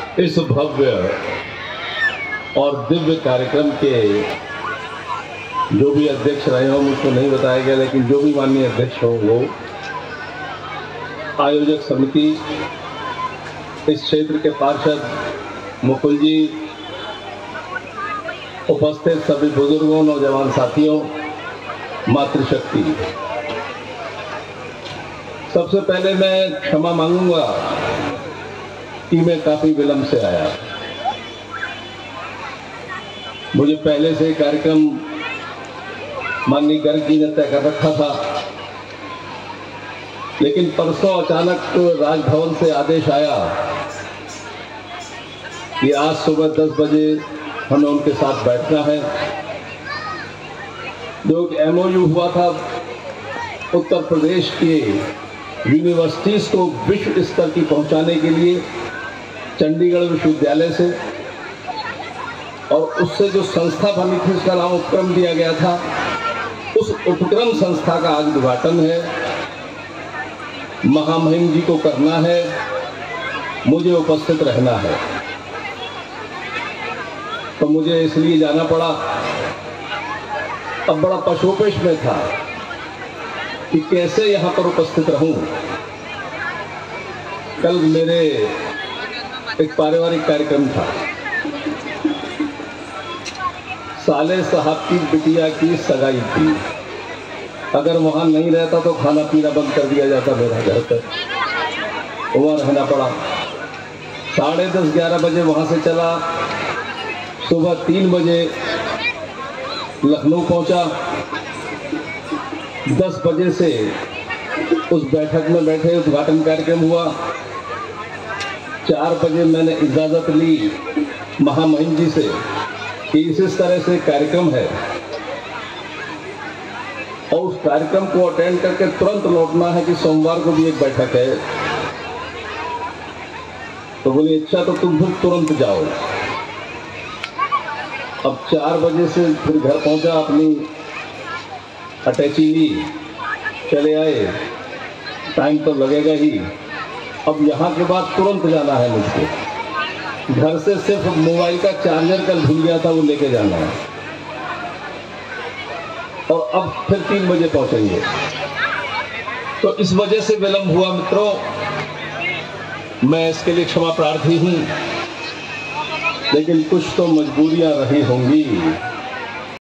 इस भव्य और दिव्य कार्यक्रम के जो भी अध्यक्ष रहे हो मुझको नहीं बताया गया, लेकिन जो भी माननीय अध्यक्ष हो वो आयोजक समिति, इस क्षेत्र के पार्षद मुकुल जी, उपस्थित सभी बुजुर्गों, नौजवान साथियों, मातृशक्ति, सबसे पहले मैं क्षमा मांगूंगा कि मैं काफी विलंब से आया। मुझे पहले से कार्यक्रम माननीय गर्ग जी ने तय कर रखा था, लेकिन परसों अचानक राजभवन से आदेश आया कि आज सुबह 10 बजे हमें उनके साथ बैठना है। जो MOU हुआ था उत्तर प्रदेश के यूनिवर्सिटीज को विश्व स्तर की पहुंचाने के लिए चंडीगढ़ विश्वविद्यालय से, और उससे जो संस्था बनी थी उसका नाम उपक्रम दिया गया था। उस उपक्रम संस्था का आज उद्घाटन है, महामहिम जी को करना है, मुझे उपस्थित रहना है, तो मुझे इसलिए जाना पड़ा। अब बड़ा पशोपेश में था कि कैसे यहाँ पर उपस्थित रहूं। कल मेरे एक पारिवारिक कार्यक्रम था, साले साहब की बिटिया की सगाई थी। अगर वहाँ नहीं रहता तो खाना पीना बंद कर दिया जाता मेरा घर पर, वहाँ रहना पड़ा। 10:30-11 बजे वहाँ से चला, सुबह 3 बजे लखनऊ पहुँचा। 10 बजे से उस बैठक में बैठे, उद्घाटन कार्यक्रम हुआ। 4 बजे मैंने इजाज़त ली महामहिम जी से कि इस तरह से कार्यक्रम है और उस कार्यक्रम को अटेंड करके तुरंत लौटना है कि सोमवार को भी एक बैठक है। तो बोली अच्छा, तो तुम फिर तुरंत जाओ। अब 4 बजे से फिर घर पहुंचा, अपनी अटैची ली, चले आए। टाइम तो लगेगा ही। अब यहाँ के बाद तुरंत जाना है मुझको। घर से सिर्फ मोबाइल का चार्जर कल भूल गया था, वो लेके जाना है। और अब फिर 3 बजे पहुंचेंगे। तो इस वजह से विलंब हुआ मित्रों, मैं इसके लिए क्षमा प्रार्थी हूं, लेकिन कुछ तो मजबूरियां रही होंगी।